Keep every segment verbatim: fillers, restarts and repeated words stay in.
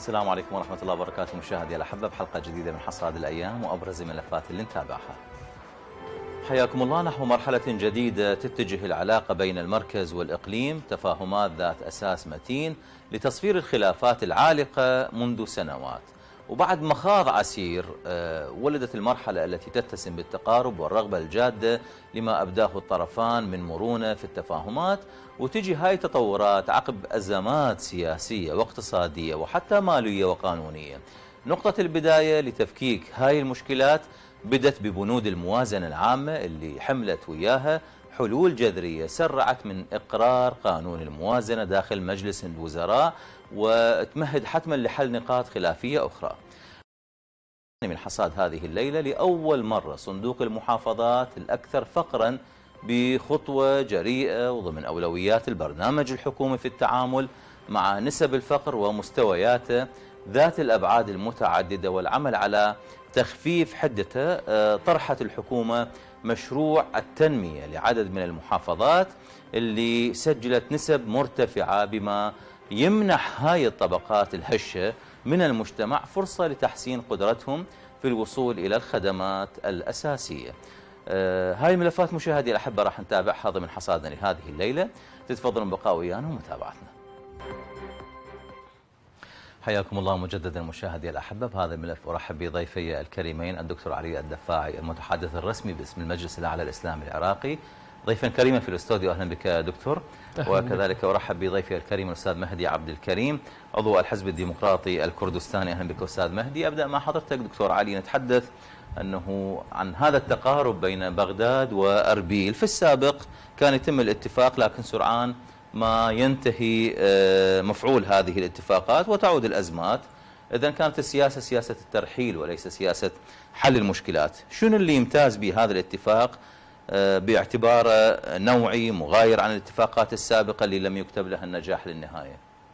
السلام عليكم ورحمة الله وبركاته. مشاهدي الأحبة بحلقة جديدة من حصاد الأيام وأبرز الملفات اللي نتابعها. حياكم الله. نحو مرحلة جديدة تتجه العلاقة بين المركز والإقليم، تفاهمات ذات أساس متين لتصفير الخلافات العالقة منذ سنوات. وبعد مخاض عسير ولدت المرحلة التي تتسم بالتقارب والرغبة الجادة لما أبداه الطرفان من مرونة في التفاهمات، وتجي هاي التطورات عقب أزمات سياسية واقتصادية وحتى مالية وقانونية. نقطة البداية لتفكيك هاي المشكلات بدت ببنود الموازنة العامة اللي حملت وياها حلول جذرية سرعت من إقرار قانون الموازنة داخل مجلس الوزراء وتمهد حتما لحل نقاط خلافية أخرى. من حصاد هذه الليلة لأول مرة صندوق المحافظات الأكثر فقرا بخطوة جريئة وضمن أولويات البرنامج الحكومي في التعامل مع نسب الفقر ومستوياته ذات الأبعاد المتعددة والعمل على تخفيف حدته. طرحت الحكومة مشروع التنمية لعدد من المحافظات اللي سجلت نسب مرتفعة بما يمنح هاي الطبقات الهشة من المجتمع فرصة لتحسين قدرتهم في الوصول إلى الخدمات الأساسية. آه هاي الملفات مشاهدي الأحبة راح نتابعها ضمن حصادنا لهذه الليلة. تتفضلون بقاء ويانا ومتابعتنا. حياكم الله مجددا مشاهدي الأحبة. بهذا الملف أرحب بضيفي الكريمين الدكتور علي الدفاعي المتحدث الرسمي باسم المجلس الأعلى الإسلامي العراقي، ضيفا كريما في الاستوديو. أهلا بك دكتور. وكذلك أرحب بضيفي الكريم الأستاذ مهدي عبد الكريم عضو الحزب الديمقراطي الكردستاني. أهلا بك أستاذ مهدي. أبدأ مع حضرتك دكتور علي، نتحدث أنه عن هذا التقارب بين بغداد وأربيل. في السابق كان يتم الاتفاق لكن سرعان ما ينتهي مفعول هذه الاتفاقات وتعود الأزمات. إذن كانت السياسة سياسة الترحيل وليس سياسة حل المشكلات. شنو اللي يمتاز بهذا الاتفاق باعتباره نوعي مغاير عن الاتفاقات السابقة اللي لم يكتب لها النجاح للنهاية؟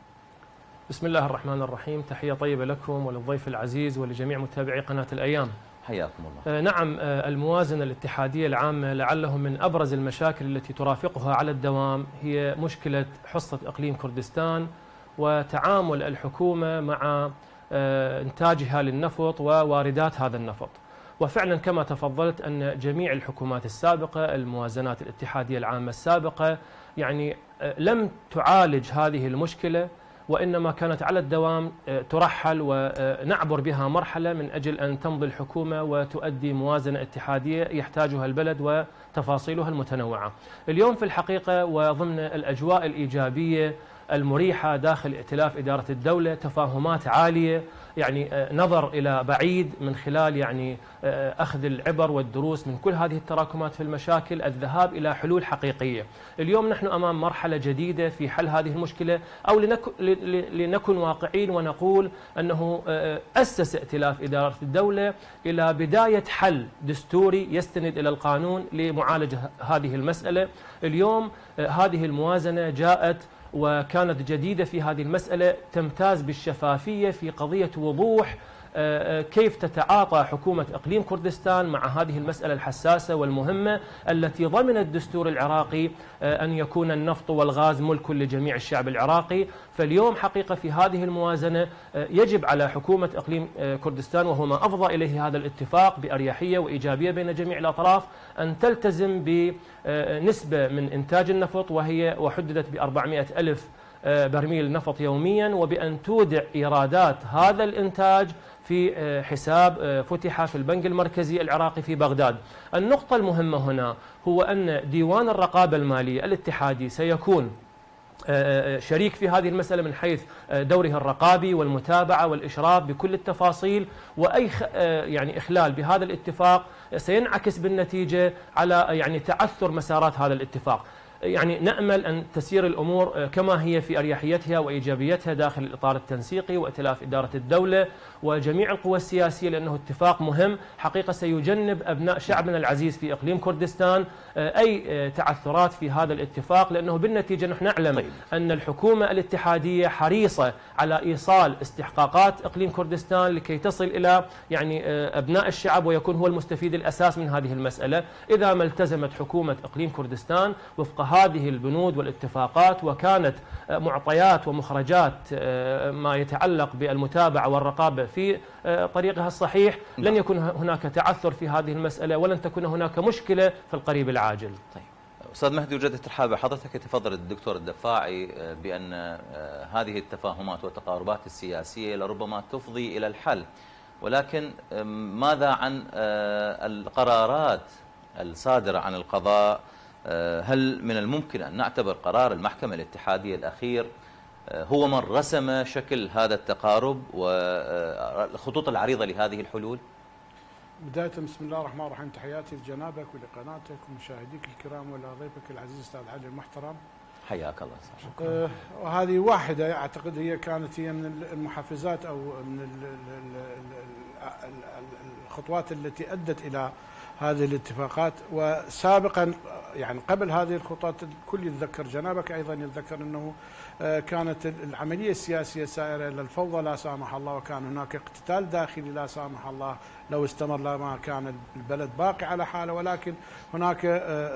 بسم الله الرحمن الرحيم. تحية طيبة لكم وللضيف العزيز ولجميع متابعي قناة الأيام. حياكم الله. نعم، الموازنة الاتحادية العامة لعله من أبرز المشاكل التي ترافقها على الدوام هي مشكلة حصة إقليم كردستان وتعامل الحكومة مع إنتاجها للنفط وواردات هذا النفط. وفعلا كما تفضلت أن جميع الحكومات السابقة، الموازنات الاتحادية العامة السابقة، يعني لم تعالج هذه المشكلة، وإنما كانت على الدوام ترحل ونعبر بها مرحلة من أجل أن تمضي الحكومة وتؤدي موازنة اتحادية يحتاجها البلد وتفاصيلها المتنوعة. اليوم في الحقيقة وضمن الأجواء الإيجابية المريحة داخل ائتلاف إدارة الدولة، تفاهمات عالية، يعني نظر إلى بعيد من خلال يعني أخذ العبر والدروس من كل هذه التراكمات في المشاكل، الذهاب إلى حلول حقيقية. اليوم نحن أمام مرحلة جديدة في حل هذه المشكلة، أو لنكن, لنكن واقعين ونقول أنه أسس ائتلاف إدارة الدولة إلى بداية حل دستوري يستند إلى القانون لمعالجة هذه المسألة. اليوم هذه الموازنة جاءت وكانت جديدة في هذه المسألة، تمتاز بالشفافية في قضية وضوح كيف تتعاطى حكومة إقليم كردستان مع هذه المسألة الحساسة والمهمة التي ضمن الدستور العراقي أن يكون النفط والغاز ملك لجميع الشعب العراقي. فاليوم حقيقة في هذه الموازنة يجب على حكومة إقليم كردستان، وهو ما أفضى إليه هذا الاتفاق بأريحية وإيجابية بين جميع الأطراف، أن تلتزم بنسبة من إنتاج النفط وهي وحددت بأربعمائة ألف برميل نفط يوميا، وبأن تودع إيرادات هذا الإنتاج في حساب فتح في البنك المركزي العراقي في بغداد. النقطة المهمة هنا هو أن ديوان الرقابة المالية الاتحادي سيكون شريك في هذه المسألة من حيث دوره الرقابي والمتابعة والإشراف بكل التفاصيل، وأي يعني إخلال بهذا الاتفاق سينعكس بالنتيجة على يعني تعثر مسارات هذا الاتفاق. يعني نأمل أن تسير الأمور كما هي في أريحيتها وإيجابيتها داخل الإطار التنسيقي وائتلاف إدارة الدولة وجميع القوى السياسية، لأنه اتفاق مهم حقيقة سيجنب أبناء شعبنا العزيز في إقليم كردستان أي تعثرات في هذا الاتفاق، لأنه بالنتيجة نحن نعلم طيب. أن الحكومة الاتحادية حريصة على إيصال استحقاقات إقليم كردستان لكي تصل إلى يعني أبناء الشعب ويكون هو المستفيد الأساس من هذه المسألة. إذا ما التزمت حكومة إقليم كردستان وفق هذه البنود والاتفاقات وكانت معطيات ومخرجات ما يتعلق بالمتابعة والرقابة في طريقها الصحيح، لن يكون هناك تعثر في هذه المسألة ولن تكون هناك مشكلة في القريب العاجل. طيب أستاذ مهدي، وجدت ترحاب بحضرتك. يتفضل الدكتور الدفاعي بأن هذه التفاهمات والتقاربات السياسية لربما تفضي إلى الحل، ولكن ماذا عن القرارات الصادرة عن القضاء؟ هل من الممكن أن نعتبر قرار المحكمة الاتحادية الأخير هو من رسم شكل هذا التقارب والخطوط العريضة لهذه الحلول؟ بداية بسم الله الرحمن الرحيم، تحياتي لجنابك ولقناتك ومشاهديك الكرام ولضيفك العزيز أستاذ علي المحترم. حياك الله. شكرا. وهذه واحدة أعتقد هي كانت هي من المحفزات أو من الخطوات التي أدت إلى هذه الاتفاقات. وسابقا يعني قبل هذه الخطوات الكل يتذكر، جنابك أيضا يتذكر أنه كانت العملية السياسية سائرة إلى الفوضى لا سامح الله، وكان هناك اقتتال داخلي لا سامح الله لو استمر لما كان البلد باقي على حاله. ولكن هناك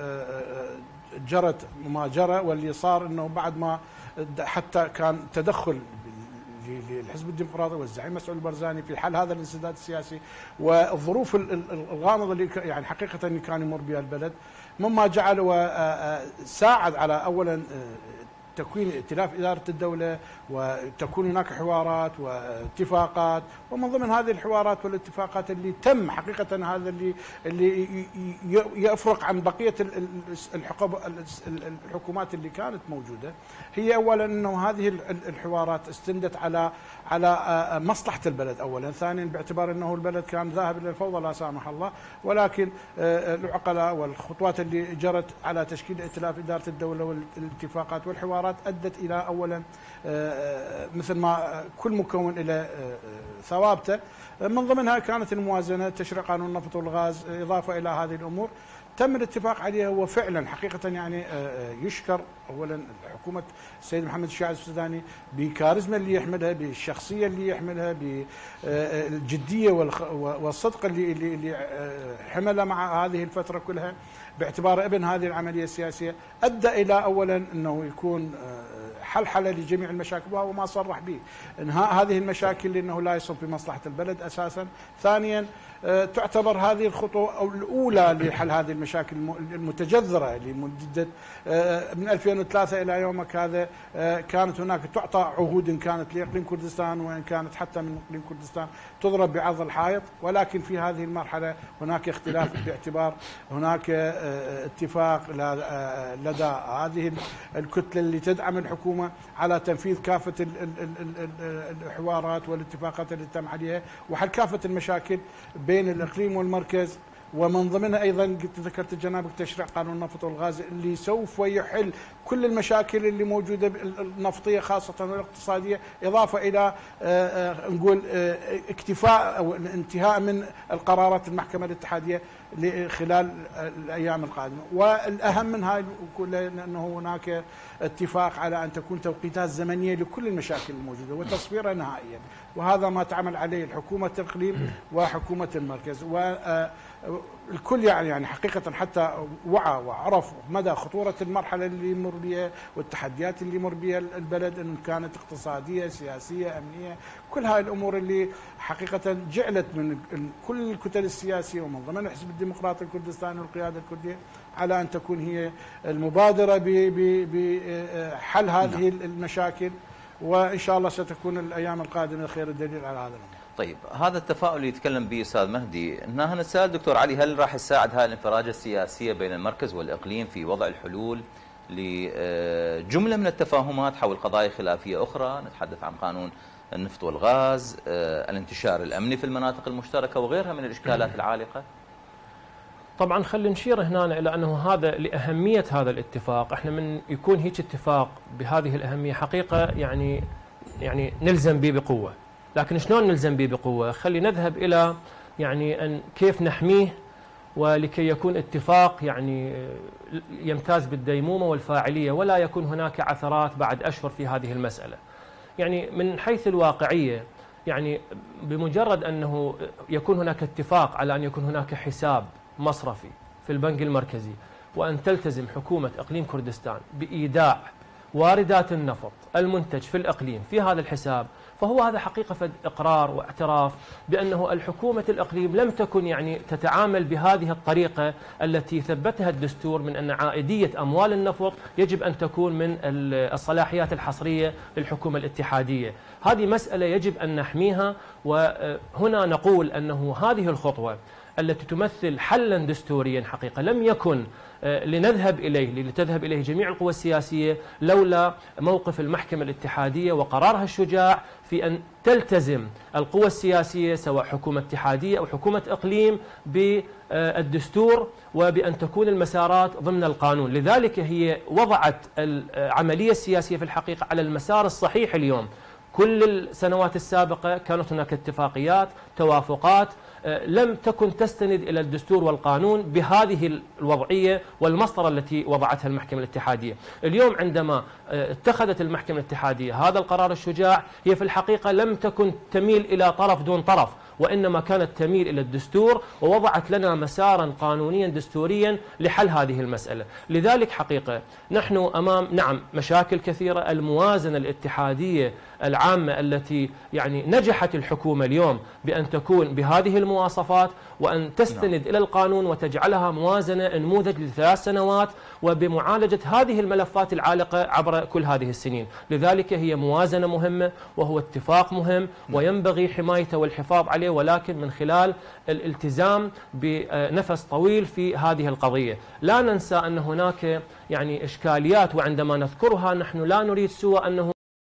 جرت ما جرى، واللي صار أنه بعد ما حتى كان تدخل للحزب الديمقراطي والزعيم مسعود البرزاني في حل هذا الانسداد السياسي والظروف الغامضه اللي يعني حقيقه اللي كان يمر بها البلد، مما جعل وساعد على اولا تكوين ائتلاف إدارة الدولة، وتكون هناك حوارات واتفاقات، ومن ضمن هذه الحوارات والاتفاقات اللي تم حقيقة هذا اللي اللي يفرق عن بقية الحكومات اللي كانت موجودة، هي أولا أنه هذه الحوارات استندت على على مصلحة البلد أولا، ثانيا باعتبار أنه البلد كان ذاهب إلى الفوضى لا سامح الله، ولكن العقلاء والخطوات اللي جرت على تشكيل ائتلاف إدارة الدولة والاتفاقات والحوارات أدت إلى أولا مثل ما كل مكون إلى ثوابته، من ضمنها كانت الموازنة، تشريع قانون النفط والغاز، إضافة إلى هذه الأمور تم الاتفاق عليها. وفعلا حقيقة يعني يشكر أولا حكومة السيد محمد الشيعي السوداني بكاريزما اللي يحملها، بالشخصية اللي يحملها، بالجدية والصدق اللي اللي حملها مع هذه الفترة كلها، باعتبار ابن هذه العملية السياسية، أدى إلى أولا أنه يكون حلحلة لجميع المشاكل، وهو ما صرح به انهاء هذه المشاكل لأنه لا يصب في مصلحة البلد أساسا. ثانيا تعتبر هذه الخطوة الأولى لحل هذه المشاكل المتجذرة اللي مدت من ألفين وثلاثة إلى يومك هذا. كانت هناك تعطى عهود إن كانت لإقليم كردستان وإن كانت حتى من إقليم كردستان تضرب بعرض الحائط، ولكن في هذه المرحلة هناك اختلاف باعتبار هناك اتفاق لدى هذه الكتلة اللي تدعم الحكومة على تنفيذ كافة الحوارات والاتفاقات اللي تم عليها وحل كافة المشاكل بين الإقليم والمركز، ومن ضمنها أيضا قلت ذكرت جنابك تشريع قانون النفط والغاز اللي سوف يحل كل المشاكل اللي موجودة النفطية خاصة والاقتصادية، إضافة إلى نقول اكتفاء أو انتهاء من القرارات المحكمة الاتحادية خلال الأيام القادمة. والأهم من هاي أنه هناك اتفاق على أن تكون توقيتات زمنية لكل المشاكل الموجودة وتصفيرها نهائيا، وهذا ما تعمل عليه الحكومة الإقليم وحكومة المركز. والكل يعني يعني حقيقة حتى وعى وعرف مدى خطورة المرحلة اللي يمر بها والتحديات اللي يمر بها البلد، إن كانت اقتصادية سياسية أمنية، كل هاي الأمور اللي حقيقة جعلت من كل الكتل السياسية ومن ضمن الحزب الديمقراطي الكردستاني والقيادة الكردية على أن تكون هي المبادرة بحل هذه المشاكل، وإن شاء الله ستكون الأيام القادمة خير الدليل على هذا الأمر. طيب هذا التفاؤل اللي يتكلم به أستاذ مهدي، هنا نسأل دكتور علي، هل راح يساعد هذه الانفراجة السياسية بين المركز والإقليم في وضع الحلول لجملة من التفاهمات حول قضايا خلافية أخرى؟ نتحدث عن قانون النفط والغاز، الانتشار الأمني في المناطق المشتركة وغيرها من الإشكالات العالقة. طبعا خلينا نشير هنا إلى أنه هذا لأهمية هذا الاتفاق، احنا من يكون هيك اتفاق بهذه الأهمية حقيقة يعني يعني نلزم به بقوة، لكن شلون نلزم به بقوة؟ خلي نذهب إلى يعني أن كيف نحميه ولكي يكون اتفاق يعني يمتاز بالديمومة والفاعلية ولا يكون هناك عثرات بعد أشهر في هذه المسألة. يعني من حيث الواقعية يعني بمجرد أنه يكون هناك اتفاق على أن يكون هناك حساب مصرفي في البنك المركزي وأن تلتزم حكومة إقليم كردستان بإيداع واردات النفط المنتج في الإقليم في هذا الحساب، فهو هذا حقيقة فد إقرار واعتراف بأنه الحكومة الإقليم لم تكن يعني تتعامل بهذه الطريقة التي ثبتها الدستور من أن عائدية أموال النفط يجب أن تكون من الصلاحيات الحصرية للحكومة الاتحادية. هذه مسألة يجب أن نحميها، وهنا نقول أنه هذه الخطوة التي تمثل حلا دستوريا حقيقة لم يكن لنذهب إليه لتذهب إليه جميع القوى السياسية لولا موقف المحكمة الاتحادية وقرارها الشجاع في أن تلتزم القوى السياسية سواء حكومة اتحادية أو حكومة إقليم بالدستور وبأن تكون المسارات ضمن القانون. لذلك هي وضعت العملية السياسية في الحقيقة على المسار الصحيح اليوم. كل السنوات السابقة كانت هناك اتفاقيات توافقات لم تكن تستند إلى الدستور والقانون بهذه الوضعية والمسطرة التي وضعتها المحكمة الاتحادية. اليوم عندما اتخذت المحكمة الاتحادية هذا القرار الشجاع هي في الحقيقة لم تكن تميل إلى طرف دون طرف، وإنما كانت تميل إلى الدستور ووضعت لنا مسارا قانونيا دستوريا لحل هذه المسألة. لذلك حقيقة نحن أمام نعم مشاكل كثيرة. الموازنة الاتحادية العامة التي يعني نجحت الحكومة اليوم بأن تكون بهذه المواصفات وأن تستند نعم. إلى القانون وتجعلها موازنة نموذج لثلاث سنوات وبمعالجة هذه الملفات العالقة عبر كل هذه السنين. لذلك هي موازنة مهمة وهو اتفاق مهم وينبغي حمايته والحفاظ عليه، ولكن من خلال الالتزام بنفس طويل في هذه القضية. لا ننسى أن هناك يعني إشكاليات، وعندما نذكرها نحن لا نريد سوى أنه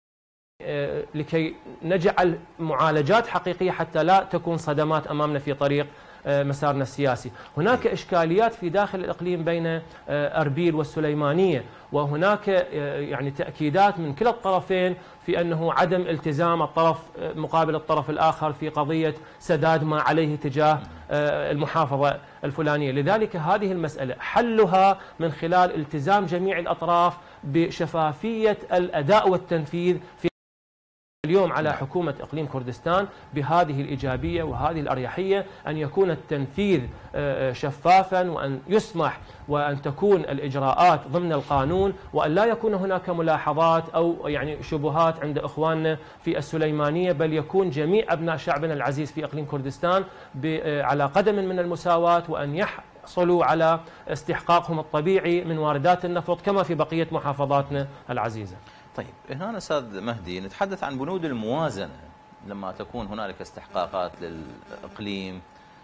لكي نجعل معالجات حقيقية حتى لا تكون صدمات أمامنا في طريق مسارنا السياسي. هناك إشكاليات في داخل الإقليم بين أربيل والسليمانية، وهناك يعني تأكيدات من كلا الطرفين في أنه عدم التزام الطرف مقابل الطرف الآخر في قضية سداد ما عليه تجاه المحافظة الفلانية. لذلك هذه المسألة حلها من خلال التزام جميع الأطراف بشفافية الأداء والتنفيذ. في اليوم على حكومة إقليم كردستان بهذه الإيجابية وهذه الأريحية أن يكون التنفيذ شفافا، وأن يسمح وأن تكون الإجراءات ضمن القانون، وأن لا يكون هناك ملاحظات أو يعني شبهات عند إخواننا في السليمانية، بل يكون جميع أبناء شعبنا العزيز في إقليم كردستان على قدم من المساواة، وأن يحصلوا على استحقاقهم الطبيعي من واردات النفط كما في بقية محافظاتنا العزيزة. طيب هنا أستاذ مهدي نتحدث عن بنود الموازنة لما تكون هنالك استحقاقات للإقليم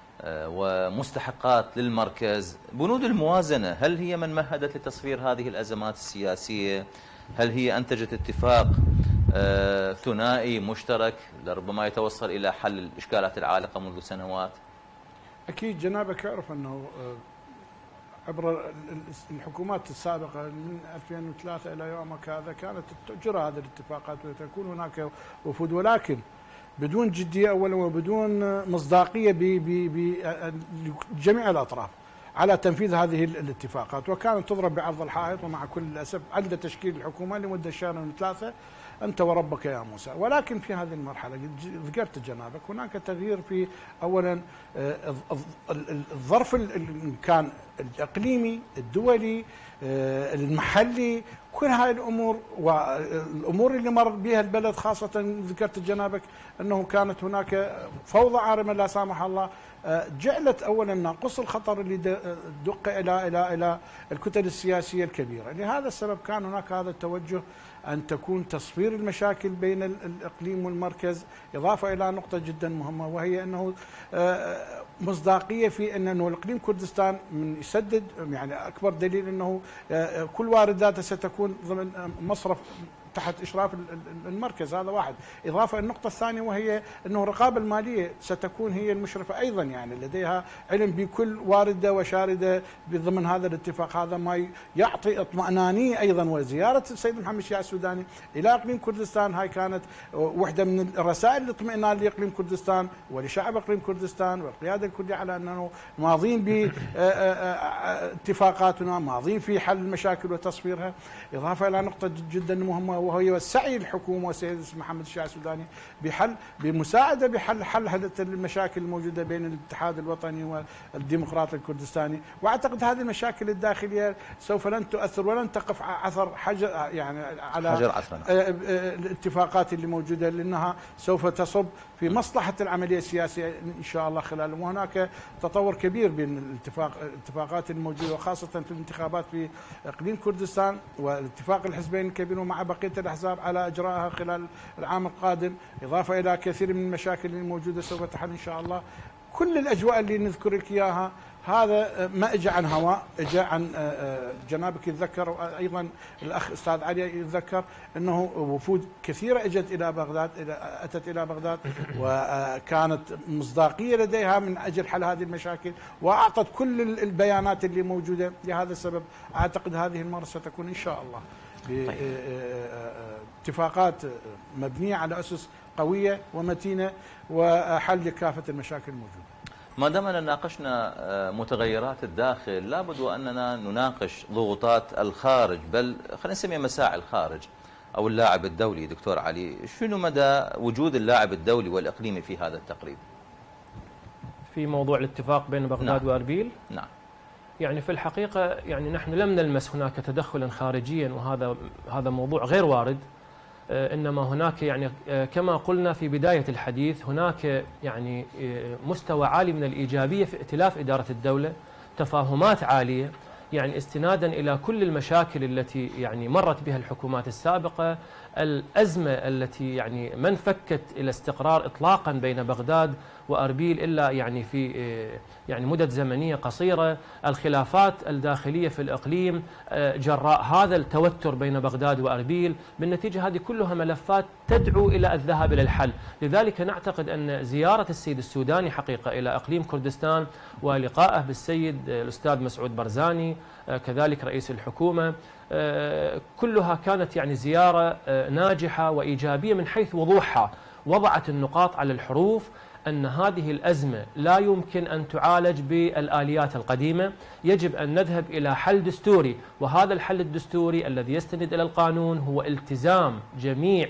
ومستحقات للمركز. بنود الموازنة هل هي من مهدت لتصفير هذه الأزمات السياسية؟ هل هي أنتجت اتفاق ثنائي مشترك لربما يتوصل إلى حل الإشكالات العالقة منذ سنوات؟ أكيد جنابك يعرف أنه عبر الحكومات السابقة من ألفين وثلاثة إلى يومك هذا كانت تجرى هذه الاتفاقات وتكون هناك وفود، ولكن بدون جدية أولا وبدون مصداقية بجميع الأطراف على تنفيذ هذه الاتفاقات، وكانت تضرب بعرض الحائط. ومع كل الأسف عند تشكيل الحكومة لمدة شهرين ثلاثة أنت وربك يا موسى. ولكن في هذه المرحلة ذكرت جنابك هناك تغيير في أولا الظرف كان الإقليمي الدولي المحلي، كل هاي الأمور والأمور اللي مر بها البلد، خاصة ذكرت جنابك أنه كانت هناك فوضى عارمة لا سامح الله، جعلت أولا ناقص الخطر اللي دق إلى إلى إلى الكتل السياسية الكبيرة. لهذا السبب كان هناك هذا التوجه أن تكون تصفير المشاكل بين الإقليم والمركز، إضافة إلى نقطة جدا مهمة وهي أنه مصداقية في أنه الإقليم كردستان من يسدد، يعني أكبر دليل أنه كل وارداته ستكون ضمن مصرف تحت إشراف المركز، هذا واحد. إضافة النقطة الثانية وهي أنه الرقابة المالية ستكون هي المشرفة أيضا، يعني لديها علم بكل واردة وشاردة ضمن هذا الاتفاق. هذا ما يعطي اطمئنانية أيضا. وزيارة السيد محمد شيع السوداني إلى إقليم كردستان هاي كانت واحدة من الرسائل الاطمئنان لإقليم كردستان ولشعب إقليم كردستان والقيادة الكردية على أنه ماضين باتفاقاتنا، ماضين في حل المشاكل وتصفيرها. إضافة إلى نقطة جدا مهمة وهي سعي الحكومه والسيد محمد الشيع السوداني بحل بمساعده بحل حل هذه المشاكل الموجوده بين الاتحاد الوطني والديمقراطي الكردستاني، واعتقد هذه المشاكل الداخليه سوف لن تؤثر ولن تقف عثر حجر يعني على حجر عثر الاتفاقات اللي موجوده، لانها سوف تصب في مصلحه العمليه السياسيه ان شاء الله خلال. وهناك تطور كبير بين الاتفاق الاتفاقات الموجوده وخاصه في الانتخابات في اقليم كردستان والاتفاق الحزبين الكبير ومع بقيه الاحزاب على اجرائها خلال العام القادم، اضافه الى كثير من المشاكل الموجوده سوف تحل ان شاء الله. كل الاجواء اللي نذكر لك اياها هذا ما اجى عن هواء، اجى عن جنابك يتذكر وايضا الاخ استاذ علي يتذكر انه وفود كثيره اجت الى بغداد اتت الى بغداد وكانت مصداقيه لديها من اجل حل هذه المشاكل واعطت كل البيانات اللي موجوده. لهذا السبب اعتقد هذه المره ستكون ان شاء الله باتفاقات مبنيه على اسس قويه ومتينه وحل لكافه المشاكل الموجوده. ما دامنا ناقشنا متغيرات الداخل لابد وأننا نناقش ضغوطات الخارج، بل خلينا نسميها مساعي الخارج أو اللاعب الدولي. دكتور علي، شنو مدى وجود اللاعب الدولي والإقليمي في هذا التقريب؟ في موضوع الاتفاق بين بغداد نعم. وأربيل؟ نعم. يعني في الحقيقة يعني نحن لم نلمس هناك تدخلا خارجيا، وهذا هذا موضوع غير وارد. إنما هناك يعني كما قلنا في بداية الحديث هناك يعني مستوى عالي من الإيجابية في ائتلاف إدارة الدولة، تفاهمات عالية، يعني استنادا إلى كل المشاكل التي يعني مرت بها الحكومات السابقة، الأزمة التي يعني ما انفكت إلى استقرار إطلاقا بين بغداد وأربيل إلا يعني في يعني مدة زمنية قصيرة، الخلافات الداخلية في الإقليم جراء هذا التوتر بين بغداد وأربيل، بالنتيجة هذه كلها ملفات تدعو إلى الذهاب إلى الحل. لذلك نعتقد أن زيارة السيد السوداني حقيقة إلى إقليم كردستان ولقائه بالسيد الأستاذ مسعود برزاني كذلك رئيس الحكومة كلها كانت يعني زيارة ناجحة وإيجابية من حيث وضوحها، وضعت النقاط على الحروف أن هذه الأزمة لا يمكن أن تعالج بالآليات القديمة، يجب أن نذهب إلى حل دستوري، وهذا الحل الدستوري الذي يستند إلى القانون هو التزام جميع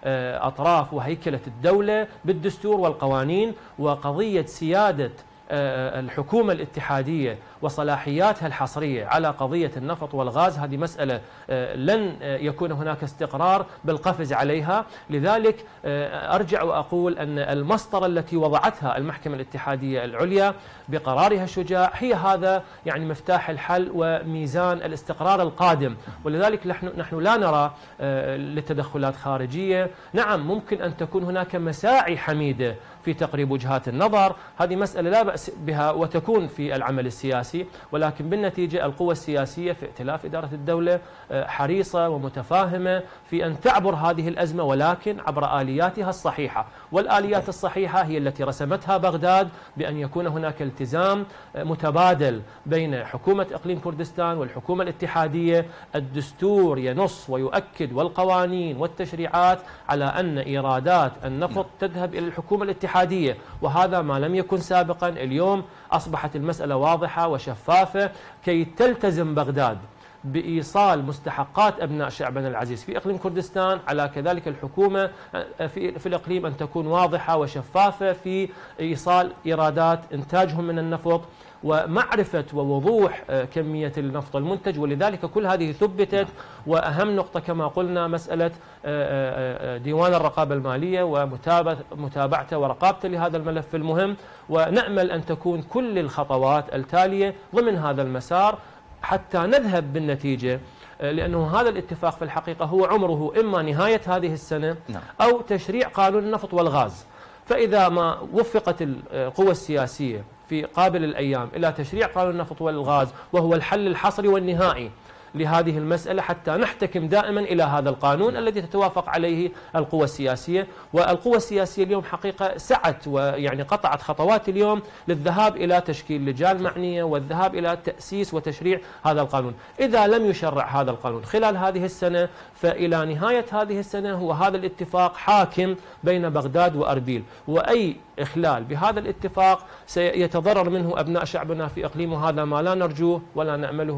أطراف وهيكلة الدولة بالدستور والقوانين، وقضية سيادة الحكومة الاتحادية وصلاحياتها الحصرية على قضية النفط والغاز هذه مسألة لن يكون هناك استقرار بالقفز عليها. لذلك أرجع وأقول أن المسطرة التي وضعتها المحكمة الاتحادية العليا بقرارها الشجاع هي هذا يعني مفتاح الحل وميزان الاستقرار القادم. ولذلك نحن نحن لا نرى لتدخلات خارجية. نعم ممكن أن تكون هناك مساعي حميدة في تقريب وجهات النظر، هذه مسألة لا بأس بها وتكون في العمل السياسي، ولكن بالنتيجة القوى السياسية في ائتلاف إدارة الدولة حريصة ومتفاهمة في أن تعبر هذه الأزمة، ولكن عبر آلياتها الصحيحة، والآليات الصحيحة هي التي رسمتها بغداد بأن يكون هناك التزام متبادل بين حكومة إقليم كردستان والحكومة الاتحادية. الدستور ينص ويؤكد والقوانين والتشريعات على أن إيرادات النفط تذهب إلى الحكومة الاتحادية، وهذا ما لم يكن سابقا. اليوم أصبحت المسألة واضحة وشفافة كي تلتزم بغداد بإيصال مستحقات أبناء شعبنا العزيز في إقليم كردستان، على كذلك الحكومة في, في الإقليم أن تكون واضحة وشفافة في إيصال إيرادات إنتاجهم من النفط ومعرفة ووضوح كمية النفط المنتج. ولذلك كل هذه ثبتت، وأهم نقطة كما قلنا مسألة ديوان الرقابة المالية ومتابعته ورقابته لهذا الملف المهم، ونأمل أن تكون كل الخطوات التالية ضمن هذا المسار حتى نذهب بالنتيجة، لأنه هذا الاتفاق في الحقيقة هو عمره إما نهاية هذه السنة أو تشريع قانون النفط والغاز. فإذا ما وفقت القوى السياسية في قابل الأيام إلى تشريع قانون النفط والغاز وهو الحل الحصري والنهائي لهذه المسألة حتى نحتكم دائما إلى هذا القانون الذي تتوافق عليه القوى السياسية. والقوى السياسية اليوم حقيقة سعت ويعني قطعت خطوات اليوم للذهاب إلى تشكيل لجان معنية والذهاب إلى تأسيس وتشريع هذا القانون. إذا لم يشرع هذا القانون خلال هذه السنة فإلى نهاية هذه السنة هو هذا الاتفاق حاكم بين بغداد وأربيل، وأي إخلال بهذا الاتفاق سيتضرر منه أبناء شعبنا في إقليم، وهذا ما لا نرجوه ولا نأمله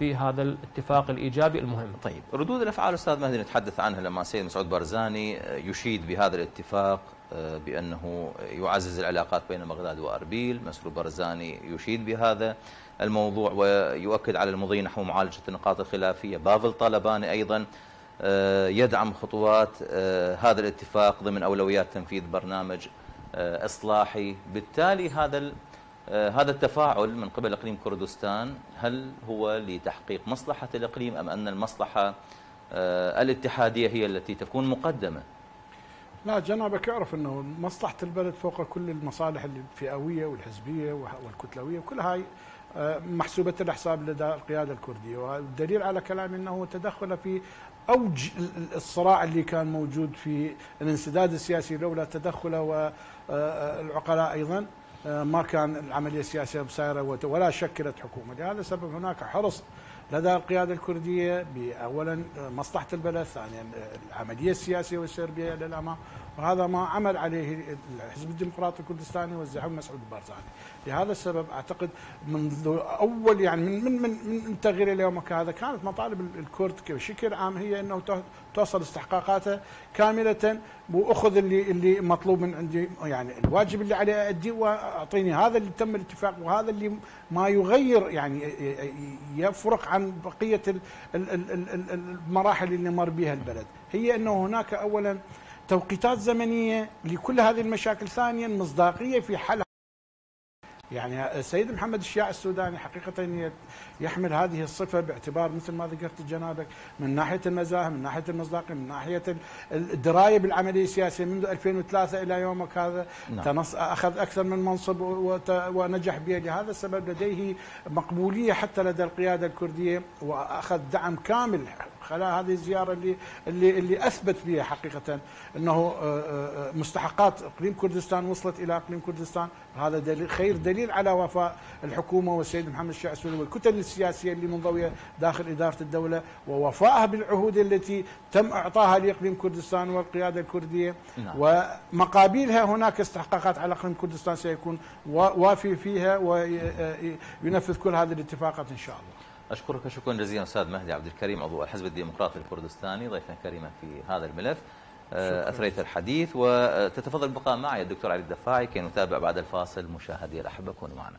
في هذا الاتفاق الإيجابي المهم. طيب، ردود الأفعال أستاذ مهدي نتحدث عنها لما السيد مسعود بارزاني يشيد بهذا الاتفاق بأنه يعزز العلاقات بين بغداد وأربيل، مسعود بارزاني يشيد بهذا الموضوع ويؤكد على المضي نحو معالجة النقاط الخلافية. بافل طالباني أيضا يدعم خطوات هذا الاتفاق ضمن أولويات تنفيذ برنامج إصلاحي. بالتالي هذا هذا التفاعل من قبل إقليم كردستان هل هو لتحقيق مصلحة الإقليم أم أن المصلحة الاتحادية هي التي تكون مقدمة؟ لا جنابك يعرف أنه مصلحة البلد فوق كل المصالح الفئوية والحزبية والكتلوية، وكل هاي محسوبة الحساب لدى القيادة الكردية. والدليل على كلامي أنه تدخل في أوج الصراع اللي كان موجود في الانسداد السياسي لولا تدخله والعقلاء أيضا ما كان العملية السياسية بسيرة ولا شكلت حكومة. لهذا السبب هناك حرص لدى القيادة الكردية بأولا مصلحة البلد، ثانيا العملية السياسية والسير بها إلى الأمام، وهذا ما عمل عليه الحزب الديمقراطي الكردستاني والزعيم مسعود بارزاني. لهذا السبب أعتقد منذ أول يعني من من من, من تغيير اليوم هذا كانت مطالب الكرد بشكل عام هي أنه توصل استحقاقاته كاملة، وأخذ اللي اللي مطلوب من عندي، يعني الواجب اللي عليه أديه وأعطيني. هذا اللي تم الاتفاق، وهذا اللي ما يغير يعني يفرق عن بقية المراحل اللي مر بها البلد، هي أنه هناك أولا توقيتات زمنية لكل هذه المشاكل، ثانيا مصداقية في حلها. يعني السيد محمد الشياع السوداني حقيقة يحمل هذه الصفة باعتبار مثل ما ذكرت جنابك من ناحية النزاهة، من ناحية المصداقية، من ناحية الدراية بالعملية السياسية منذ ألفين وثلاثة إلى يومك هذا. نعم. أخذ أكثر من منصب ونجح به. لهذا السبب لديه مقبولية حتى لدى القيادة الكردية، وأخذ دعم كامل خلال هذه الزيارة اللي اللي اللي أثبت بها حقيقة أنه مستحقات إقليم كردستان وصلت إلى إقليم كردستان. هذا دليل خير دليل على وفاء الحكومة والسيد محمد الشياع السوداني والكتل السياسية اللي منضوية داخل إدارة الدولة، ووفائها بالعهود التي تم إعطاها لإقليم كردستان والقيادة الكردية. نعم. ومقابلها هناك استحقاقات على إقليم كردستان سيكون وافي فيها وينفذ كل هذه الاتفاقات إن شاء الله. أشكرك شكرا جزيلا أستاذ مهدي عبد الكريم عضو الحزب الديمقراطي الكردستاني ضيفا كريما في هذا الملف. أثريت الحديث وتتفضل البقاء معي الدكتور علي الدفاعي كي نتابع بعد الفاصل. مشاهدي الأحبة كونوا معنا.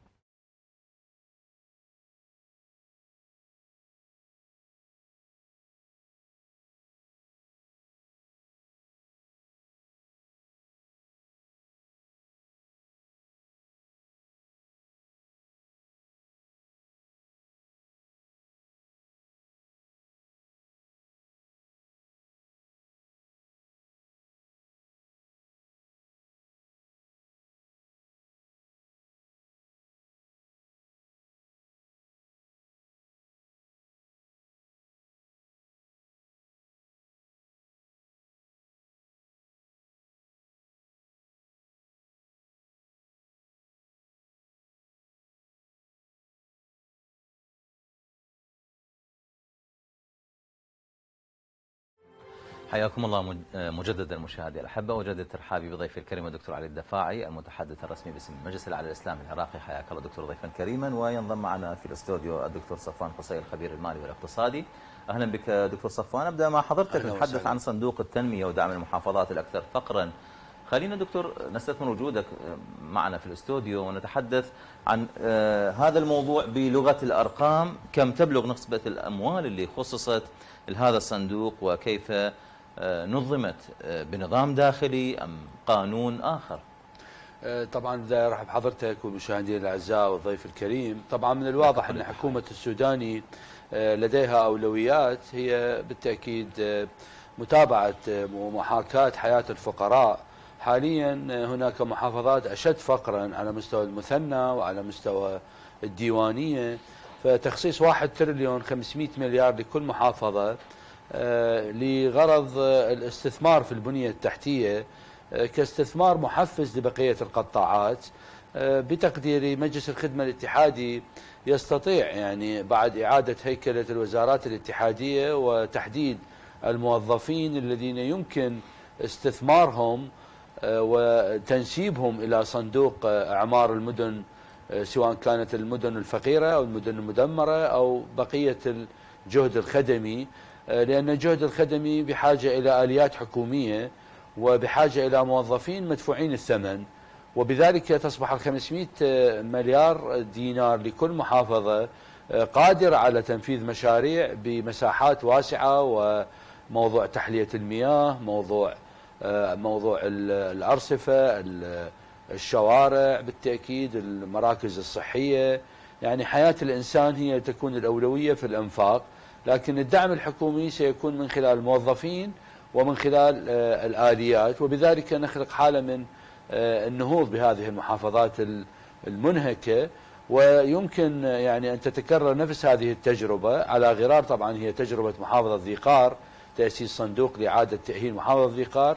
حياكم الله مجددا مشاهدي الأحبة، وجدد ترحابي بضيفي الكريم الدكتور علي الدفاعي المتحدث الرسمي باسم المجلس الأعلى الإسلامي العراقي. حياك الله دكتور ضيفا كريما. وينضم معنا في الاستوديو الدكتور صفوان قصي الخبير المالي والاقتصادي. أهلا بك دكتور صفوان. أبدأ مع حضرتك نتحدث عن صندوق التنمية ودعم المحافظات الأكثر فقرا. خلينا دكتور نستثمر وجودك معنا في الاستوديو ونتحدث عن هذا الموضوع بلغة الأرقام. كم تبلغ نسبة الأموال اللي خصصت لهذا الصندوق، وكيف نظمت بنظام داخلي أم قانون آخر؟ طبعا بداية ارحب بحضرتك والمشاهدين الاعزاء والضيف الكريم. طبعا من الواضح ان حكومة السوداني لديها اولويات هي بالتاكيد متابعة ومحاكاة حياة الفقراء. حاليا هناك محافظات اشد فقرا على مستوى المثنى وعلى مستوى الديوانية، فتخصيص واحد تريليون خمسمئة مليار لكل محافظة لغرض الاستثمار في البنية التحتية كاستثمار محفز لبقية القطاعات. بتقديري مجلس الخدمة الاتحادي يستطيع يعني بعد إعادة هيكلة الوزارات الاتحادية وتحديد الموظفين الذين يمكن استثمارهم وتنسيبهم إلى صندوق أعمار المدن سواء كانت المدن الفقيرة أو المدن المدمرة أو بقية الجهد الخدمي، لأن الجهد الخدمي بحاجة إلى آليات حكومية وبحاجة إلى موظفين مدفوعين الثمن، وبذلك تصبح الخمسمئة مليار دينار لكل محافظة قادرة على تنفيذ مشاريع بمساحات واسعة، وموضوع تحلية المياه، موضوع موضوع الأرصفة، الشوارع بالتأكيد، المراكز الصحية. يعني حياة الإنسان هي تكون الأولوية في الإنفاق، لكن الدعم الحكومي سيكون من خلال الموظفين ومن خلال الآليات، وبذلك نخلق حالة من النهوض بهذه المحافظات المنهكة. ويمكن يعني أن تتكرر نفس هذه التجربة على غرار، طبعا هي تجربة محافظة ذي قار، تأسيس صندوق لإعادة تأهيل محافظة ذي قار،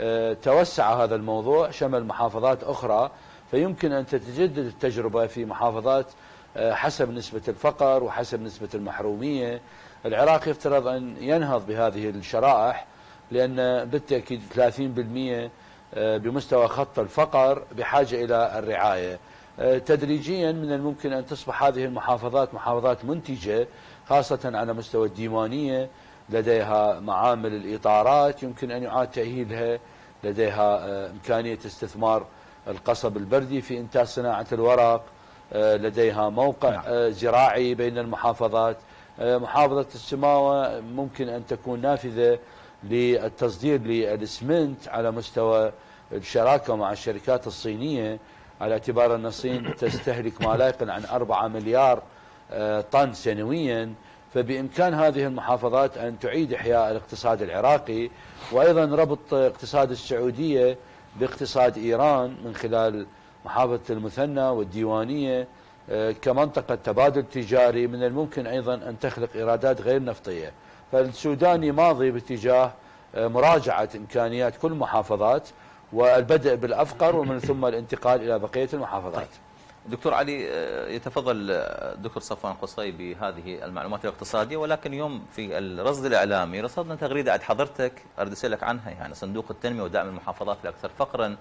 توسع هذا الموضوع شمل محافظات أخرى، فيمكن أن تتجدد التجربة في محافظات حسب نسبة الفقر وحسب نسبة المحرومية. العراق يفترض أن ينهض بهذه الشرائح، لأن بالتأكيد ثلاثين بالمئة بمستوى خط الفقر بحاجة إلى الرعاية. تدريجيا من الممكن أن تصبح هذه المحافظات محافظات منتجة، خاصة على مستوى الديوانية، لديها معامل الإطارات يمكن أن يعاد تأهيلها، لديها إمكانية استثمار القصب البردي في إنتاج صناعة الورق، لديها موقع زراعي بين المحافظات. محافظة السماوة ممكن أن تكون نافذة للتصدير للإسمنت على مستوى الشراكة مع الشركات الصينية، على اعتبار أن الصين تستهلك ما لا يقل عن أربعة مليار طن سنويا. فبإمكان هذه المحافظات أن تعيد إحياء الاقتصاد العراقي، وأيضا ربط اقتصاد السعودية باقتصاد إيران من خلال محافظة المثنى والديوانية كمنطقة تبادل تجاري. من الممكن أيضا أن تخلق إيرادات غير نفطية. فالسوداني ماضي باتجاه مراجعة إمكانيات كل المحافظات والبدء بالأفقر ومن ثم الانتقال إلى بقية المحافظات. طيب. دكتور علي، يتفضل الدكتور صفوان قصي بهذه المعلومات الاقتصادية، ولكن اليوم في الرصد الإعلامي رصدنا تغريدة عند حضرتك أريد أسألك عنها، يعني صندوق التنمية ودعم المحافظات الأكثر فقرا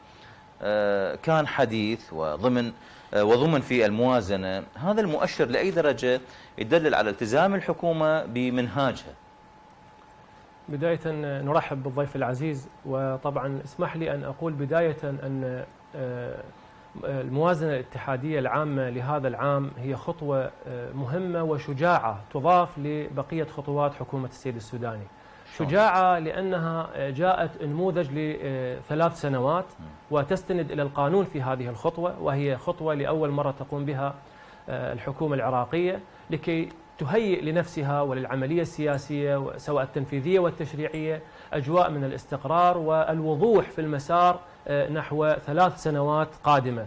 كان حديث وضمن وضمن في الموازنة. هذا المؤشر لأي درجة يدلل على التزام الحكومة بمنهاجها؟ بداية نرحب بالضيف العزيز، وطبعا اسمح لي أن أقول بداية أن الموازنة الاتحادية العامة لهذا العام هي خطوة مهمة وشجاعة تضاف لبقية خطوات حكومة السيد السوداني. شجاعة لأنها جاءت نموذج لثلاث سنوات وتستند إلى القانون في هذه الخطوة، وهي خطوة لأول مرة تقوم بها الحكومة العراقية لكي تهيئ لنفسها وللعملية السياسية سواء التنفيذية والتشريعية أجواء من الاستقرار والوضوح في المسار نحو ثلاث سنوات قادمة.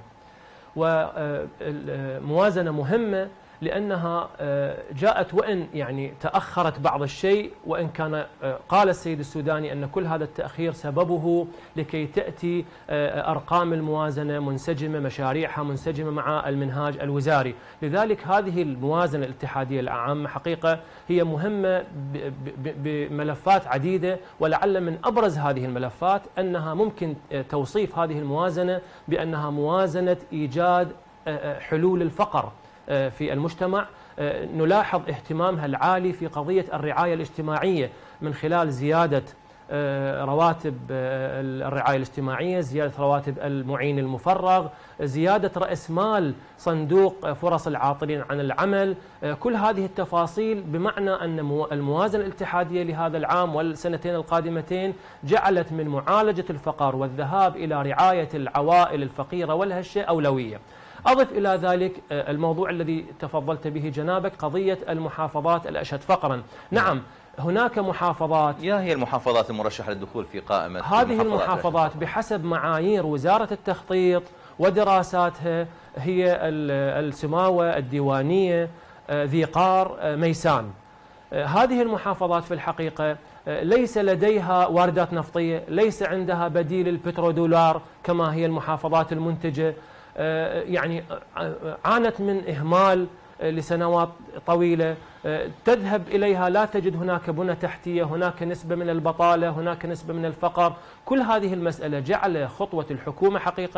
وموازنة مهمة لأنها جاءت وإن يعني تأخرت بعض الشيء، وإن كان قال السيد السوداني أن كل هذا التأخير سببه لكي تأتي أرقام الموازنة منسجمة، مشاريعها منسجمة مع المنهاج الوزاري. لذلك هذه الموازنة الاتحادية العامة حقيقة هي مهمة بملفات عديدة، ولعل من أبرز هذه الملفات أنها ممكن توصيف هذه الموازنة بأنها موازنة إيجاد حلول الفقر في المجتمع. نلاحظ اهتمامها العالي في قضية الرعاية الاجتماعية من خلال زيادة رواتب الرعاية الاجتماعية، زيادة رواتب المعين المفرغ، زيادة رأس مال صندوق فرص العاطلين عن العمل. كل هذه التفاصيل بمعنى أن الموازنة الاتحادية لهذا العام والسنتين القادمتين جعلت من معالجة الفقر والذهاب إلى رعاية العوائل الفقيرة والهشة أولوية. أضف إلى ذلك الموضوع الذي تفضلت به جنابك، قضية المحافظات الأشد فقرا. نعم، هناك محافظات، يا هي المحافظات المرشحة للدخول في قائمة هذه المحافظات بحسب معايير وزارة التخطيط ودراساتها هي السماوة، الديوانية، ذي قار، ميسان. هذه المحافظات في الحقيقة ليس لديها واردات نفطية، ليس عندها بديل البترودولار كما هي المحافظات المنتجة، يعني عانت من إهمال لسنوات طويلة، تذهب إليها لا تجد هناك بنى تحتية، هناك نسبة من البطالة، هناك نسبة من الفقر. كل هذه المسألة جعل خطوة الحكومة حقيقة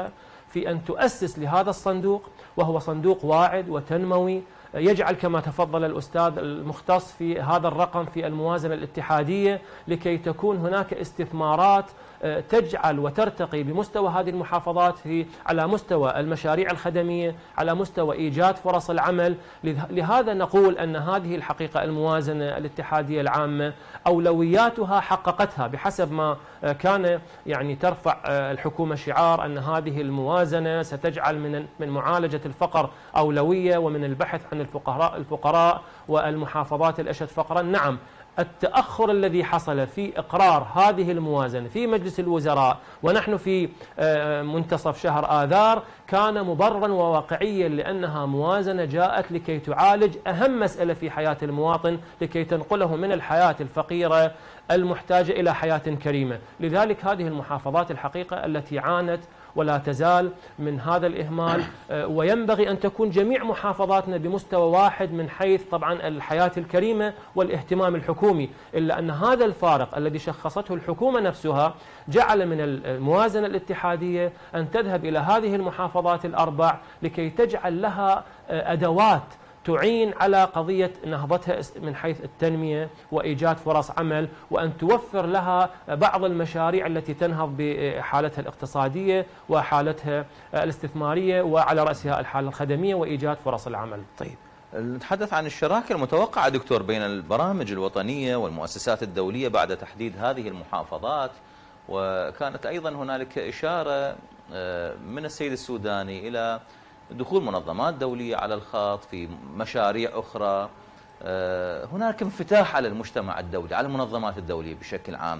في أن تؤسس لهذا الصندوق، وهو صندوق واعد وتنموي يجعل كما تفضل الأستاذ المختص في هذا الرقم في الموازنة الاتحادية، لكي تكون هناك استثمارات تجعل وترتقي بمستوى هذه المحافظات في على مستوى المشاريع الخدمية، على مستوى إيجاد فرص العمل. لهذا نقول أن هذه الحقيقة الموازنة الاتحادية العامة أولوياتها حققتها بحسب ما كان يعني ترفع الحكومة شعار أن هذه الموازنة ستجعل من من معالجة الفقر أولوية، ومن البحث عن الفقراء الفقراء والمحافظات الأشد فقرا. نعم، التأخر الذي حصل في إقرار هذه الموازنة في مجلس الوزراء ونحن في منتصف شهر آذار كان مبررا وواقعيا، لأنها موازنة جاءت لكي تعالج أهم مسألة في حياة المواطن، لكي تنقله من الحياة الفقيرة المحتاجة إلى حياة كريمة. لذلك هذه المحافظات الحقيقة التي عانت ولا تزال من هذا الإهمال، وينبغي أن تكون جميع محافظاتنا بمستوى واحد من حيث طبعا الحياة الكريمة والاهتمام الحكومي، إلا أن هذا الفارق الذي شخصته الحكومة نفسها جعل من الموازنة الاتحادية أن تذهب إلى هذه المحافظات الأربع لكي تجعل لها أدوات تعين على قضية نهضتها من حيث التنمية وإيجاد فرص عمل، وأن توفر لها بعض المشاريع التي تنهض بحالتها الاقتصادية وحالتها الاستثمارية، وعلى رأسها الحالة الخدمية وإيجاد فرص العمل. طيب، نتحدث عن الشراكة المتوقعة دكتور بين البرامج الوطنية والمؤسسات الدولية بعد تحديد هذه المحافظات، وكانت أيضا هنالك إشارة من السيد السوداني إلى دخول منظمات دولية على الخط في مشاريع أخرى. هناك انفتاح على المجتمع الدولي، على المنظمات الدولية بشكل عام.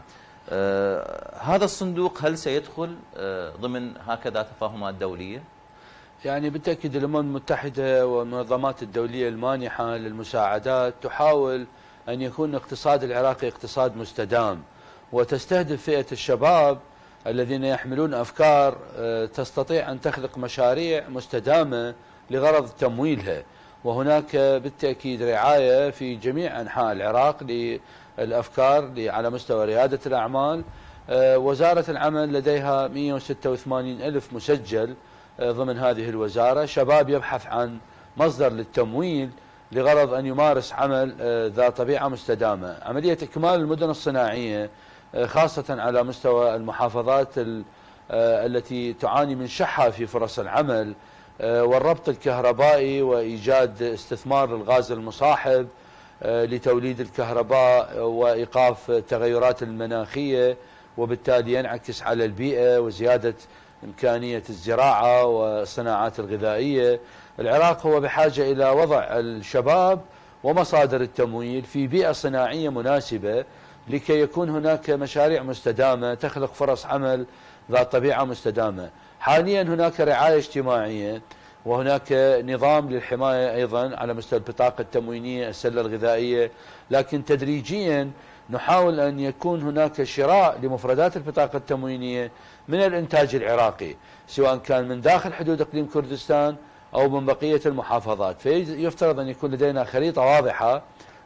هذا الصندوق هل سيدخل ضمن هكذا تفاهمات دولية؟ يعني بالتأكيد الأمم المتحدة والمنظمات الدولية المانحة للمساعدات تحاول أن يكون الاقتصاد العراقي اقتصاد مستدام، وتستهدف فئة الشباب الذين يحملون أفكار تستطيع أن تخلق مشاريع مستدامة لغرض تمويلها. وهناك بالتأكيد رعاية في جميع أنحاء العراق للأفكار على مستوى ريادة الأعمال. وزارة العمل لديها مئة وستة وثمانين ألف مسجل ضمن هذه الوزارة، شباب يبحث عن مصدر للتمويل لغرض أن يمارس عمل ذا طبيعة مستدامة. عملية إكمال المدن الصناعية خاصة على مستوى المحافظات التي تعاني من شحة في فرص العمل، والربط الكهربائي وإيجاد استثمار للغاز المصاحب لتوليد الكهرباء وإيقاف التغيرات المناخية، وبالتالي ينعكس على البيئة وزيادة إمكانية الزراعة والصناعات الغذائية. العراق هو بحاجة إلى وضع الشباب ومصادر التمويل في بيئة صناعية مناسبة لكي يكون هناك مشاريع مستدامة تخلق فرص عمل ذات طبيعة مستدامة. حاليا هناك رعاية اجتماعية، وهناك نظام للحماية أيضا على مستوى البطاقة التموينية، السلة الغذائية، لكن تدريجيا نحاول أن يكون هناك شراء لمفردات البطاقة التموينية من الإنتاج العراقي، سواء كان من داخل حدود إقليم كردستان أو من بقية المحافظات. فيفترض أن يكون لدينا خريطة واضحة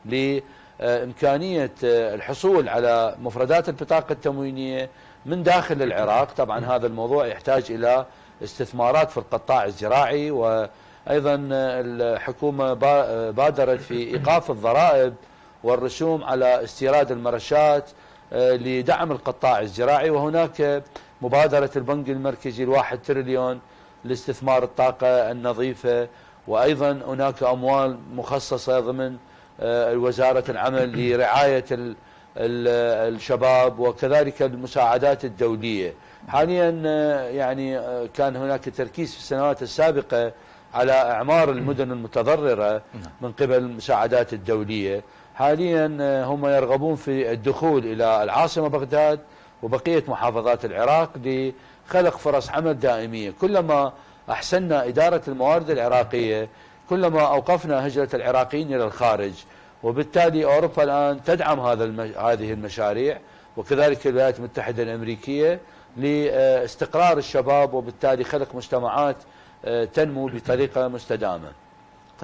لإمكانية الحصول على مفردات البطاقة التموينية من داخل العراق. طبعا هذا الموضوع يحتاج إلى استثمارات في القطاع الزراعي، وأيضا الحكومة بادرت في إيقاف الضرائب والرسوم على استيراد المرشات لدعم القطاع الزراعي، وهناك مبادرة البنك المركزي الواحد تريليون لاستثمار الطاقة النظيفة، وأيضا هناك أموال مخصصة ضمن وزارة العمل لرعاية الشباب، وكذلك المساعدات الدولية. حاليا يعني كان هناك تركيز في السنوات السابقة على إعمار المدن المتضررة من قبل المساعدات الدولية. حاليا هم يرغبون في الدخول إلى العاصمة بغداد وبقية محافظات العراق لخلق فرص عمل دائمية. كلما أحسننا إدارة الموارد العراقية كلما أوقفنا هجرة العراقيين إلى الخارج، وبالتالي أوروبا الآن تدعم هذا المج... هذه المشاريع، وكذلك الولايات المتحدة الأمريكية لاستقرار الشباب، وبالتالي خلق مجتمعات تنمو بطريقة مستدامة. طيب،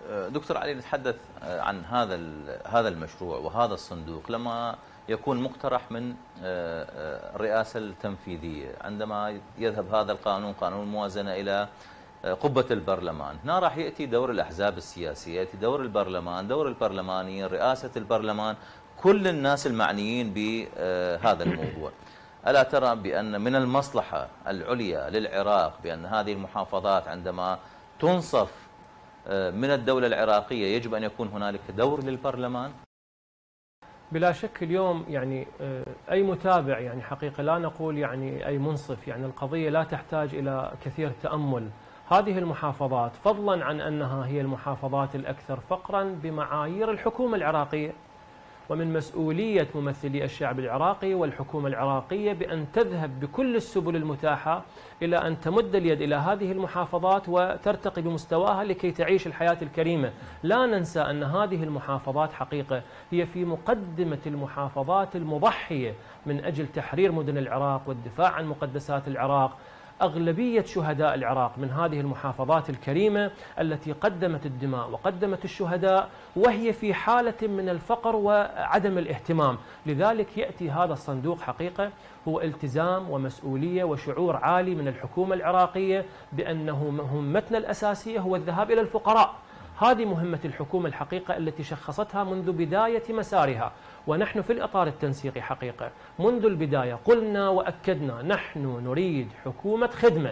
دكتور علي، نتحدث عن هذا هذا المشروع وهذا الصندوق لما يكون مقترح من الرئاسة التنفيذية، عندما يذهب هذا القانون قانون الموازنة إلى قبة البرلمان، هنا راح يأتي دور الأحزاب السياسية، يأتي دور البرلمان، دور البرلمانيين، رئاسة البرلمان، كل الناس المعنيين بهذا الموضوع. ألا ترى بأن من المصلحة العليا للعراق بأن هذه المحافظات عندما تنصف من الدولة العراقية يجب أن يكون هنالك دور للبرلمان؟ بلا شك اليوم يعني أي متابع يعني حقيقة لا نقول يعني أي منصف، يعني القضية لا تحتاج إلى كثير تأمل. هذه المحافظات فضلا عن أنها هي المحافظات الأكثر فقرا بمعايير الحكومة العراقية، ومن مسؤولية ممثلي الشعب العراقي والحكومة العراقية بأن تذهب بكل السبل المتاحة إلى أن تمد اليد إلى هذه المحافظات وترتقي بمستواها لكي تعيش الحياة الكريمة. لا ننسى أن هذه المحافظات حقيقة هي في مقدمة المحافظات المضحية من أجل تحرير مدن العراق والدفاع عن مقدسات العراق. أغلبية شهداء العراق من هذه المحافظات الكريمة التي قدمت الدماء وقدمت الشهداء وهي في حالة من الفقر وعدم الاهتمام. لذلك يأتي هذا الصندوق حقيقة هو التزام ومسؤولية وشعور عالي من الحكومة العراقية بأنه مهمتنا الأساسية هو الذهاب إلى الفقراء. هذه مهمة الحكومة الحقيقة التي شخصتها منذ بداية مسارها، ونحن في الإطار التنسيقي حقيقة منذ البداية قلنا وأكدنا نحن نريد حكومة خدمة،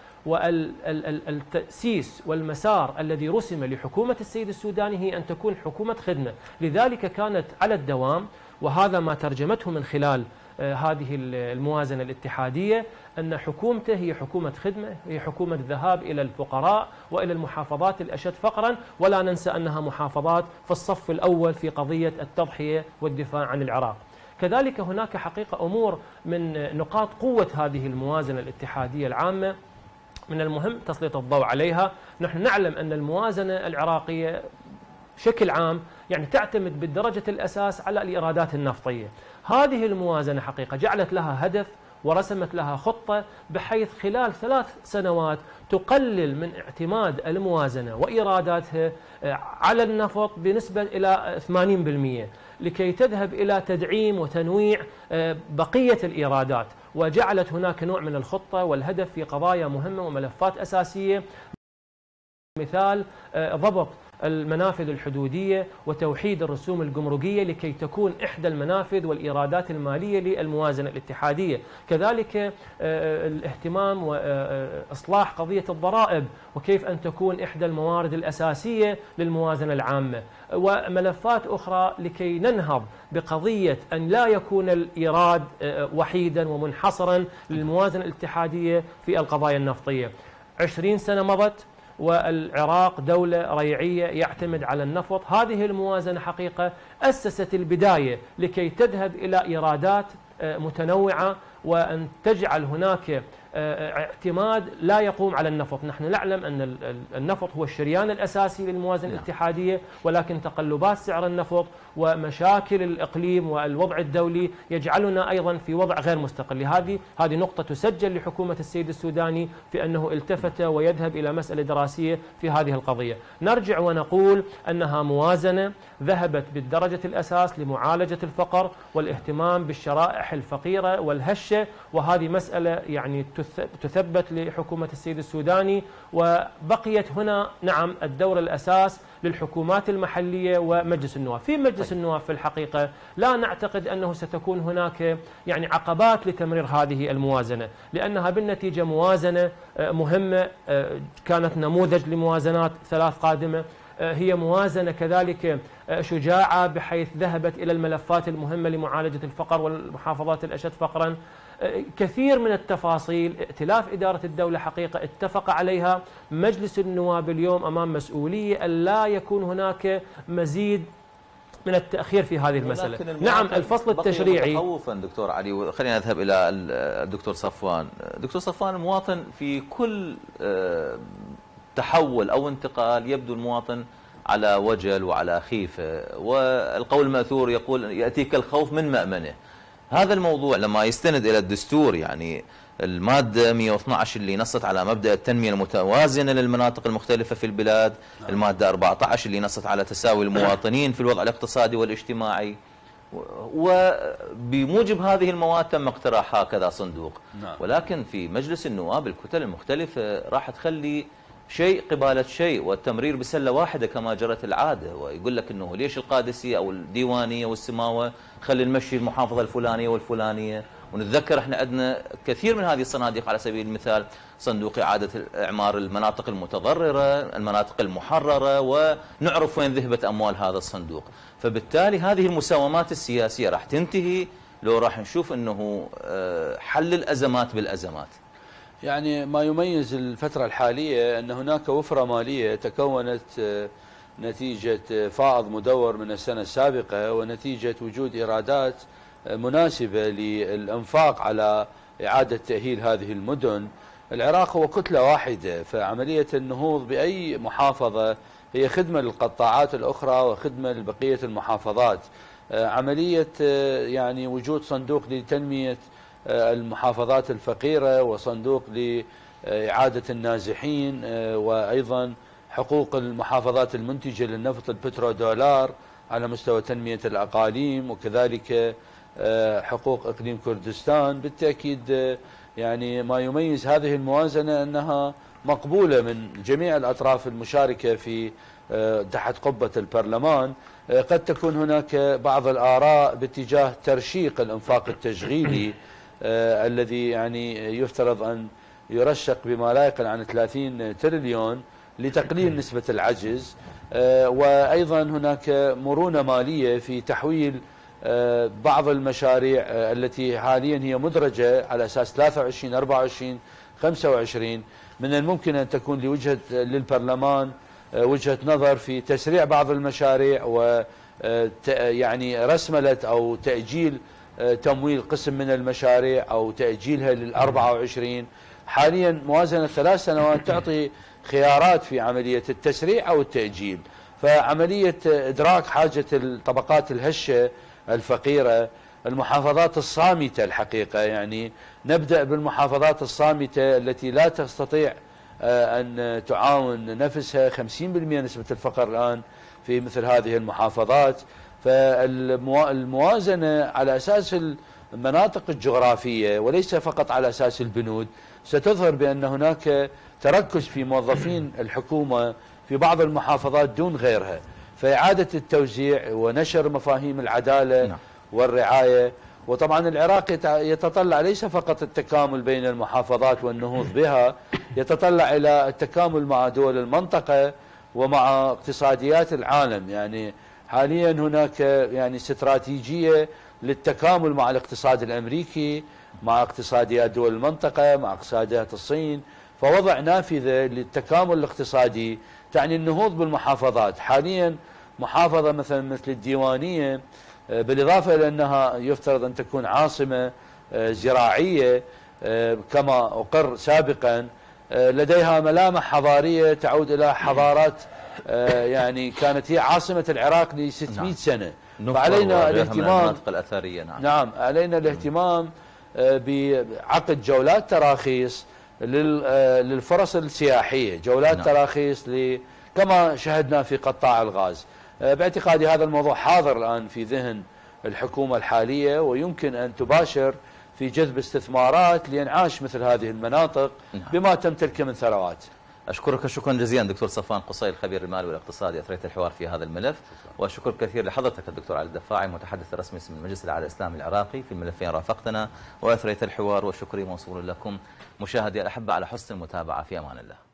والتأسيس والمسار الذي رسم لحكومة السيد السوداني هي أن تكون حكومة خدمة. لذلك كانت على الدوام، وهذا ما ترجمته من خلال هذه الموازنة الاتحادية، أن حكومته هي حكومة خدمة، هي حكومة ذهاب إلى الفقراء وإلى المحافظات الأشد فقرا، ولا ننسى أنها محافظات في الصف الأول في قضية التضحية والدفاع عن العراق. كذلك هناك حقيقة أمور من نقاط قوة هذه الموازنة الاتحادية العامة من المهم تسليط الضوء عليها. نحن نعلم أن الموازنة العراقية بشكل عام يعني تعتمد بالدرجة الأساس على الإيرادات النفطية. هذه الموازنة حقيقة جعلت لها هدف ورسمت لها خطة بحيث خلال ثلاث سنوات تقلل من اعتماد الموازنة وإيراداتها على النفط بنسبة إلى ثمانين بالمئة لكي تذهب إلى تدعيم وتنويع بقية الإيرادات، وجعلت هناك نوع من الخطة والهدف في قضايا مهمة وملفات أساسية، مثال ضبط المنافذ الحدودية وتوحيد الرسوم الجمركية لكي تكون إحدى المنافذ والإيرادات المالية للموازنة الاتحادية. كذلك الاهتمام وإصلاح قضية الضرائب وكيف أن تكون إحدى الموارد الأساسية للموازنة العامة، وملفات أخرى لكي ننهض بقضية أن لا يكون الإيراد وحيدا ومنحصرا للموازنة الاتحادية في القضايا النفطية. عشرين سنة مضت والعراق دولة ريعية يعتمد على النفط. هذه الموازنة حقيقة أسست البداية لكي تذهب إلى إيرادات متنوعة وأن تجعل هناك اعتماد لا يقوم على النفط. نحن نعلم أن النفط هو الشريان الأساسي للموازنة الاتحادية، ولكن تقلبات سعر النفط ومشاكل الإقليم والوضع الدولي يجعلنا أيضا في وضع غير مستقل. هذه هذه نقطة تسجل لحكومة السيد السوداني في أنه التفت ويذهب إلى مسألة دراسية في هذه القضية. نرجع ونقول أنها موازنة ذهبت بالدرجة الأساس لمعالجة الفقر والاهتمام بالشرائح الفقيرة والهشة، وهذه مسألة يعني تثبت لحكومة السيد السوداني. وبقيت هنا نعم الدور الأساس للحكومات المحلية ومجلس النواب. في مجلس النواب في الحقيقة لا نعتقد أنه ستكون هناك يعني عقبات لتمرير هذه الموازنة، لأنها بالنتيجة موازنة مهمة كانت نموذج لموازنات ثلاث قادمة. هي موازنة كذلك شجاعة بحيث ذهبت إلى الملفات المهمة لمعالجة الفقر والمحافظات الأشد فقرا. كثير من التفاصيل ائتلاف إدارة الدولة حقيقة اتفق عليها. مجلس النواب اليوم أمام مسؤولية أن لا يكون هناك مزيد من التأخير في هذه المسألة. نعم الفصل التشريعي متخوفا دكتور علي، خلينا نذهب إلى الدكتور صفوان. دكتور صفوان، المواطن في كل تحول أو انتقال يبدو المواطن على وجل وعلى خيفة، والقول المأثور يقول يأتيك الخوف من مأمنه. هذا الموضوع لما يستند إلى الدستور يعني المادة مئة واثني عشر اللي نصت على مبدأ التنمية المتوازنة للمناطق المختلفة في البلاد، المادة أربعة عشر اللي نصت على تساوي المواطنين في الوضع الاقتصادي والاجتماعي. وبموجب هذه المواد تم اقتراح هكذا صندوق. ولكن في مجلس النواب الكتل المختلفة راح تخلي شيء قبالة شيء والتمرير بسلة واحدة كما جرت العادة، ويقول لك انه ليش القادسية او الديوانية والسماوة خلي نمشي المحافظة الفلانية والفلانية. ونتذكر احنا عندنا كثير من هذه الصناديق، على سبيل المثال صندوق إعادة إعمار المناطق المتضررة، المناطق المحررة، ونعرف وين ذهبت أموال هذا الصندوق. فبالتالي هذه المساومات السياسية راح تنتهي لو راح نشوف أنه حل الأزمات بالأزمات. يعني ما يميز الفترة الحالية أن هناك وفرة مالية تكونت نتيجة فائض مدور من السنة السابقة، ونتيجة وجود إيرادات مناسبة للإنفاق على إعادة تأهيل هذه المدن. العراق هو كتلة واحدة، فعملية النهوض بأي محافظة هي خدمة للقطاعات الأخرى وخدمة لبقية المحافظات. عملية يعني وجود صندوق لتنمية المحافظات الفقيرة وصندوق لإعادة النازحين، وأيضا حقوق المحافظات المنتجة للنفط البترودولار على مستوى تنمية الأقاليم، وكذلك حقوق إقليم كردستان. بالتأكيد يعني ما يميز هذه الموازنة أنها مقبولة من جميع الأطراف المشاركة في تحت قبة البرلمان. قد تكون هناك بعض الآراء باتجاه ترشيق الإنفاق التشغيلي الذي يعني يفترض أن يرشق بما لا يقل عن ثلاثين تريليون لتقليل نسبة العجز، وأيضا هناك مرونة مالية في تحويل بعض المشاريع التي حاليا هي مدرجة على أساس ثلاثة وعشرين أربعة وعشرين خمسة وعشرين. من الممكن أن تكون لوجهة للبرلمان وجهة نظر في تسريع بعض المشاريع و يعني رسملة أو تأجيل تمويل قسم من المشاريع أو تأجيلها للأربعة وعشرين. حاليا موازنة ثلاث سنوات تعطي خيارات في عملية التسريع أو التأجيل. فعملية إدراك حاجة الطبقات الهشة الفقيرة، المحافظات الصامتة الحقيقة، يعني نبدأ بالمحافظات الصامتة التي لا تستطيع أن تعاون نفسها، خمسين بالمئة نسبة الفقر الآن في مثل هذه المحافظات. فالموازنة على أساس المناطق الجغرافية وليس فقط على أساس البنود ستظهر بأن هناك تركز في موظفين الحكومة في بعض المحافظات دون غيرها، فإعادة التوزيع ونشر مفاهيم العدالة والرعاية. وطبعا العراق يتطلع ليس فقط التكامل بين المحافظات والنهوض بها، يتطلع إلى التكامل مع دول المنطقة ومع اقتصاديات العالم. يعني حاليا هناك يعني استراتيجية للتكامل مع الاقتصاد الأمريكي، مع اقتصاديات دول المنطقة، مع اقتصاديات الصين. فوضع نافذة للتكامل الاقتصادي تعني النهوض بالمحافظات. حاليا محافظة مثلا مثل الديوانية، بالإضافة إلى أنها يفترض أن تكون عاصمة زراعية كما أقر سابقا، لديها ملامح حضارية تعود إلى حضارات يعني كانت هي عاصمة العراق ل ستمئة سنة. فعلينا الاهتمام الأثرية نعم. نعم علينا الاهتمام بعقد جولات تراخيص للفرص السياحية، جولات نعم. تراخيص كما شاهدنا في قطاع الغاز. باعتقادي هذا الموضوع حاضر الآن في ذهن الحكومة الحالية، ويمكن أن تباشر في جذب استثمارات لإنعاش مثل هذه المناطق بما تمتلكه من ثروات. أشكرك شكرا جزيلا دكتور صفوان قصي الخبير المالي والاقتصادي، أثريت الحوار في هذا الملف. وشكر كثير لحضرتك الدكتور علي الدفاعي المتحدث الرسمي باسم المجلس الأعلى الإسلامي العراقي في الملفين رافقتنا وأثريت الحوار، وشكري موصول لكم مشاهدي الأحبة على حسن المتابعة. في أمان الله.